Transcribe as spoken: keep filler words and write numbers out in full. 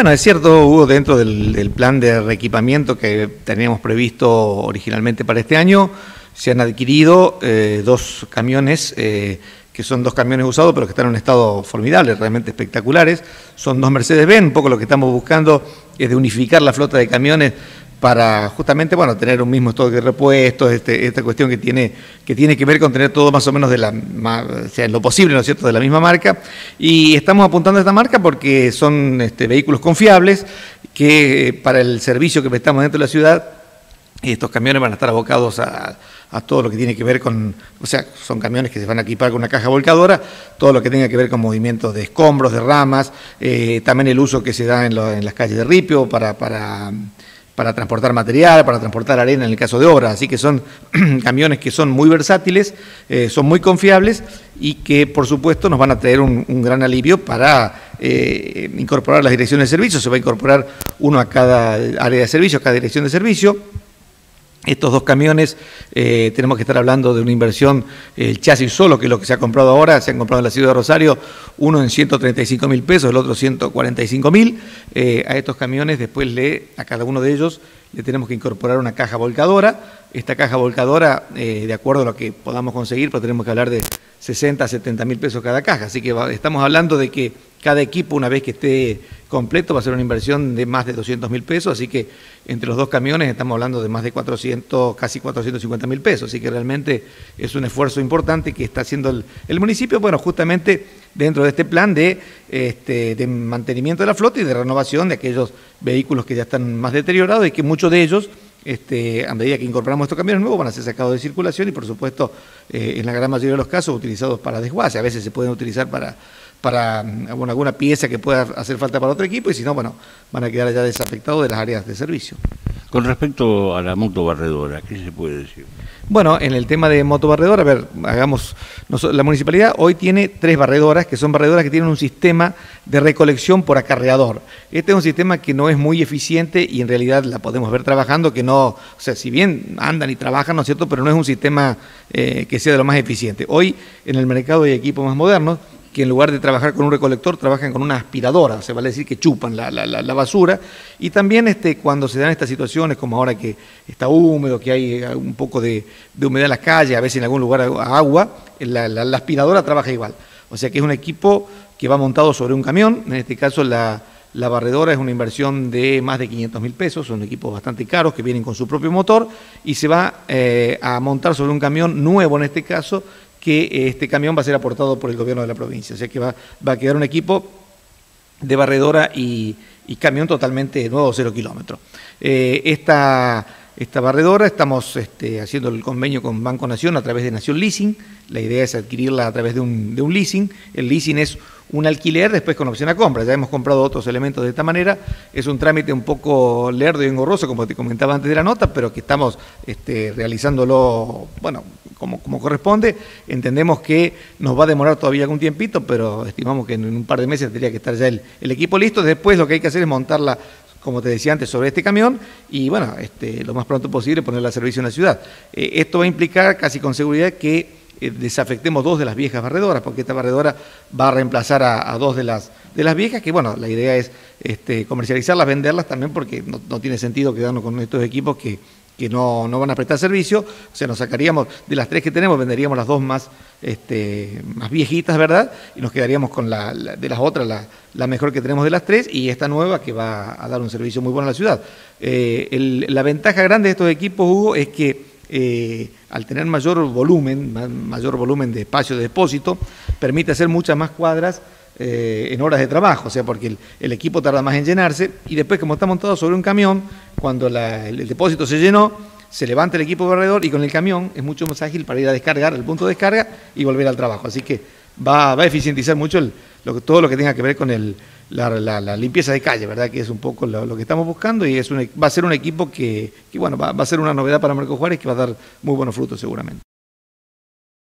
Bueno, es cierto, Hugo, dentro del, del plan de reequipamiento que teníamos previsto originalmente para este año, se han adquirido eh, dos camiones, eh, que son dos camiones usados, pero que están en un estado formidable, realmente espectaculares. Son dos Mercedes-Benz. Un poco lo que estamos buscando es de unificar la flota de camiones para justamente, bueno, tener un mismo stock de repuestos, este, esta cuestión que tiene, que tiene que ver con tener todo más o menos de la, o sea, en lo posible, ¿no es cierto?, de la misma marca. Y estamos apuntando a esta marca porque son este, vehículos confiables que para el servicio que prestamos dentro de la ciudad, estos camiones van a estar abocados a, a todo lo que tiene que ver con, o sea, son camiones que se van a equipar con una caja volcadora, todo lo que tenga que ver con movimientos de escombros, de ramas, eh, también el uso que se da en, lo, en las calles de ripio para... para para transportar material, para transportar arena en el caso de obras. Así que son camiones que son muy versátiles, eh, son muy confiables y que, por supuesto, nos van a traer un, un gran alivio para eh, incorporar las direcciones de servicio. Se va a incorporar uno a cada área de servicio, a cada dirección de servicio. Estos dos camiones, eh, tenemos que estar hablando de una inversión, el chasis solo, que es lo que se ha comprado ahora, se han comprado en la ciudad de Rosario, uno en ciento treinta y cinco mil pesos, el otro ciento cuarenta y cinco mil. Eh, a estos camiones después le, a cada uno de ellos le tenemos que incorporar una caja volcadora. Esta caja volcadora, eh, de acuerdo a lo que podamos conseguir, pero tenemos que hablar de sesenta, setenta mil pesos cada caja. Así que va, estamos hablando de que cada equipo, una vez que esté completo, va a ser una inversión de más de doscientos mil pesos, así que entre los dos camiones estamos hablando de más de cuatrocientos, casi cuatrocientos cincuenta mil pesos, así que realmente es un esfuerzo importante que está haciendo el, el municipio, bueno, justamente dentro de este plan de, este, de mantenimiento de la flota y de renovación de aquellos vehículos que ya están más deteriorados y que muchos de ellos, Este, a medida que incorporamos estos camiones nuevos, van a ser sacados de circulación y, por supuesto, eh, en la gran mayoría de los casos, utilizados para desguace. A veces se pueden utilizar para, para bueno, alguna pieza que pueda hacer falta para otro equipo y, si no, bueno, van a quedar ya desafectados de las áreas de servicio. Con respecto a la motobarredora, ¿qué se puede decir? Bueno, en el tema de motobarredora, a ver, hagamos, la municipalidad hoy tiene tres barredoras, que son barredoras que tienen un sistema de recolección por acarreador. Este es un sistema que no es muy eficiente y en realidad la podemos ver trabajando, que no, o sea, si bien andan y trabajan, ¿no es cierto?, pero no es un sistema eh, que sea de lo más eficiente. Hoy en el mercado hay equipos más modernos que en lugar de trabajar con un recolector, trabajan con una aspiradora, o sea, vale decir que chupan la, la, la basura, y también este, cuando se dan estas situaciones, como ahora que está húmedo, que hay un poco de, de humedad en las calles, a veces en algún lugar agua, la, la, la aspiradora trabaja igual, o sea que es un equipo que va montado sobre un camión, en este caso la, la barredora es una inversión de más de quinientos mil pesos, son equipos bastante caros que vienen con su propio motor, y se va eh, a montar sobre un camión nuevo en este caso, que este camión va a ser aportado por el gobierno de la provincia. O sea que va, va a quedar un equipo de barredora y, y camión totalmente nuevo, cero kilómetros. Eh, esta, esta barredora estamos este, haciendo el convenio con Banco Nación a través de Nación Leasing. La idea es adquirirla a través de un, de un leasing. El leasing es un alquiler después con opción a compra. Ya hemos comprado otros elementos de esta manera. Es un trámite un poco lerdo y engorroso, como te comentaba antes de la nota, pero que estamos este, realizándolo, bueno, Como, como corresponde. Entendemos que nos va a demorar todavía algún tiempito, pero estimamos que en un par de meses tendría que estar ya el, el equipo listo. Después lo que hay que hacer es montarla, como te decía antes, sobre este camión y, bueno, este, lo más pronto posible ponerla a servicio en la ciudad. Eh, esto va a implicar casi con seguridad que eh, desafectemos dos de las viejas barredoras, porque esta barredora va a reemplazar a, a dos de las, de las viejas, que, bueno, la idea es este, comercializarlas, venderlas también, porque no, no tiene sentido quedarnos con estos equipos que que no, no van a prestar servicio. O sea, nos sacaríamos de las tres que tenemos, venderíamos las dos más, este, más viejitas, ¿verdad? Y nos quedaríamos con la, la de las otras, la, la mejor que tenemos de las tres, y esta nueva que va a dar un servicio muy bueno a la ciudad. Eh, el, la ventaja grande de estos equipos, Hugo, es que eh, al tener mayor volumen, mayor volumen de espacio de depósito, permite hacer muchas más cuadras Eh, en horas de trabajo, o sea, porque el, el equipo tarda más en llenarse y después, como está montado sobre un camión, cuando la, el, el depósito se llenó, se levanta el equipo barredor y con el camión es mucho más ágil para ir a descargar, el punto de descarga y volver al trabajo. Así que va, va a eficientizar mucho el, lo, todo lo que tenga que ver con el, la, la, la limpieza de calle, ¿verdad? Que es un poco lo, lo que estamos buscando y es un, va a ser un equipo que, que bueno, va, va a ser una novedad para Marco Juárez que va a dar muy buenos frutos seguramente.